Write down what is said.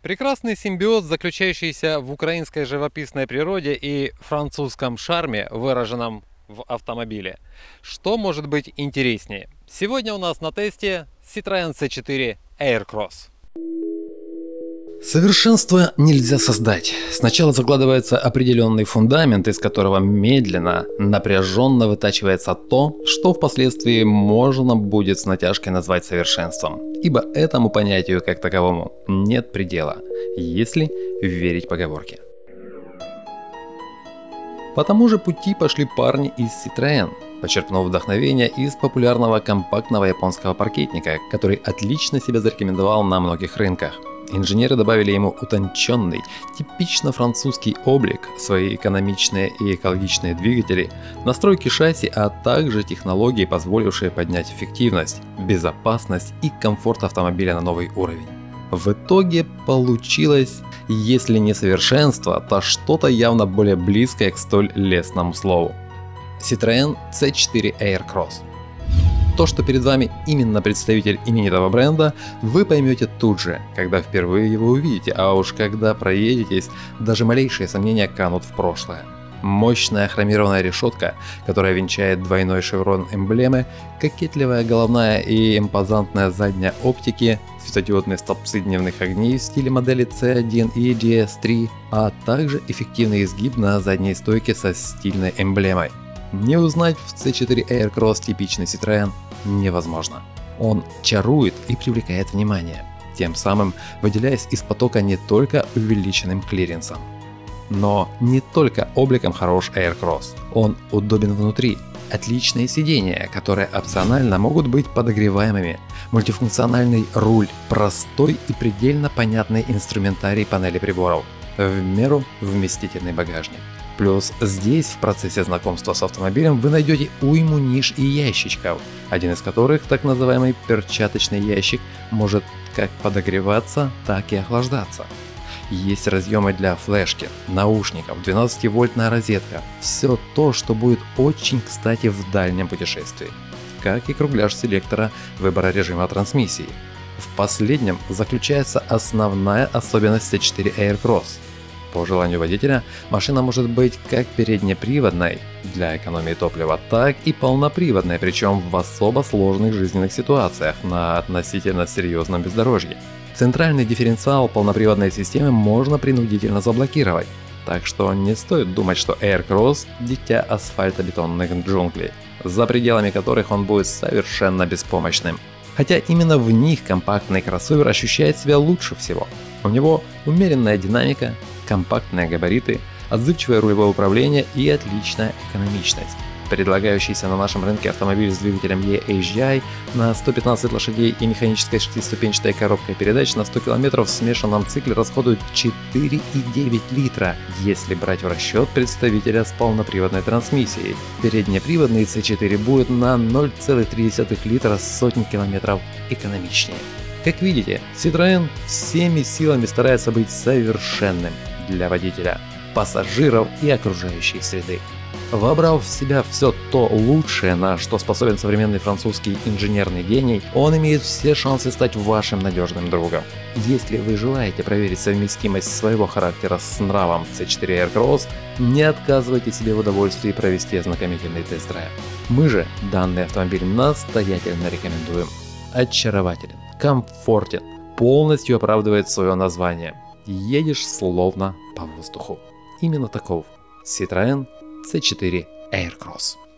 Прекрасный симбиоз, заключающийся в украинской живописной природе и французском шарме, выраженном в автомобиле. Что может быть интереснее? Сегодня у нас на тесте Citroën C4 Aircross. Совершенство нельзя создать. Сначала закладывается определенный фундамент, из которого медленно, напряженно вытачивается то, что впоследствии можно будет с натяжкой назвать совершенством. Ибо этому понятию как таковому нет предела, если верить поговорке. По тому же пути пошли парни из Citroën, почерпнув вдохновение из популярного компактного японского паркетника, который отлично себя зарекомендовал на многих рынках. Инженеры добавили ему утонченный, типично французский облик, свои экономичные и экологичные двигатели, настройки шасси, а также технологии, позволившие поднять эффективность, безопасность и комфорт автомобиля на новый уровень. В итоге получилось, если не совершенство, то что-то явно более близкое к столь лестному слову. Citroën C4 Aircross. То, что перед вами именно представитель именитого бренда, вы поймете тут же, когда впервые его увидите, а уж когда проедетесь, даже малейшие сомнения канут в прошлое. Мощная хромированная решетка, которая венчает двойной шеврон эмблемы, кокетливая головная и импозантная задняя оптики, светодиодные столбцы дневных огней в стиле модели C1 и GS3, а также эффективный изгиб на задней стойке со стильной эмблемой. Не узнать в C4 Aircross типичный Citroën невозможно. Он чарует и привлекает внимание, тем самым выделяясь из потока не только увеличенным клиренсом. Но не только обликом хорош Aircross, он удобен внутри. Отличные сиденья, которые опционально могут быть подогреваемыми, мультифункциональный руль, простой и предельно понятный инструментарий панели приборов, в меру вместительный багажник. Плюс здесь в процессе знакомства с автомобилем вы найдете уйму ниш и ящичков, один из которых, так называемый перчаточный ящик, может как подогреваться, так и охлаждаться. Есть разъемы для флешки, наушников, 12-вольтная розетка, все то, что будет очень кстати в дальнем путешествии, как и кругляш селектора выбора режима трансмиссии. В последнем заключается основная особенность C4 Aircross. По желанию водителя, машина может быть как переднеприводной для экономии топлива, так и полноприводной, причем в особо сложных жизненных ситуациях на относительно серьезном бездорожье. Центральный дифференциал полноприводной системы можно принудительно заблокировать, так что не стоит думать, что Aircross – дитя асфальтобетонных джунглей, за пределами которых он будет совершенно беспомощным. Хотя именно в них компактный кроссовер ощущает себя лучше всего. У него умеренная динамика, компактные габариты, отзывчивое рулевое управление и отличная экономичность. Предлагающийся на нашем рынке автомобиль с двигателем eHDI на 115 лошадей и механической шестиступенчатой коробкой передач на 100 км в смешанном цикле расходует 4,9 литра, если брать в расчет представителя с полноприводной трансмиссией. Переднеприводный C4 будет на 0,3 литра с сотни километров экономичнее. Как видите, Citroën всеми силами старается быть совершенным для водителя, пассажиров и окружающей среды. Вобрав в себя все то лучшее, на что способен современный французский инженерный гений, он имеет все шансы стать вашим надежным другом. Если вы желаете проверить совместимость своего характера с нравом C4 Aircross, не отказывайте себе в удовольствии провести ознакомительный тест-драйв. Мы же данный автомобиль настоятельно рекомендуем. Очарователен, комфортен, полностью оправдывает свое название. Едешь словно по воздуху. Именно таков Citroën C4 Aircross.